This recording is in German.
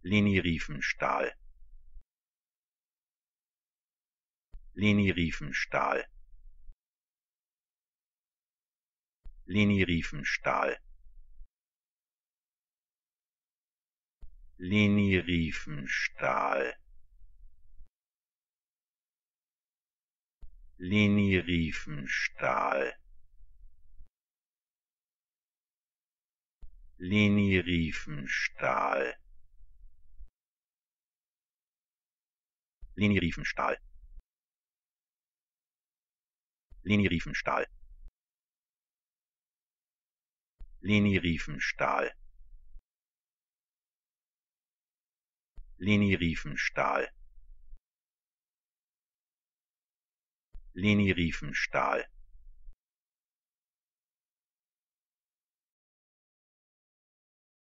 Leni-Riefenstahl, Leni-Riefenstahl, Leni-Riefenstahl, Leni-Riefenstahl, Leni-Riefenstahl, Leni-Riefenstahl, Leni-Riefenstahl, Leni-Riefenstahl, Leni-Riefenstahl, Leni-Riefenstahl, Leni-Riefenstahl,